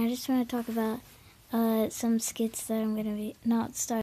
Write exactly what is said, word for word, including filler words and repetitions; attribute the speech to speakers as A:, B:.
A: I just want to talk about uh, some skits that I'm going to be not starting.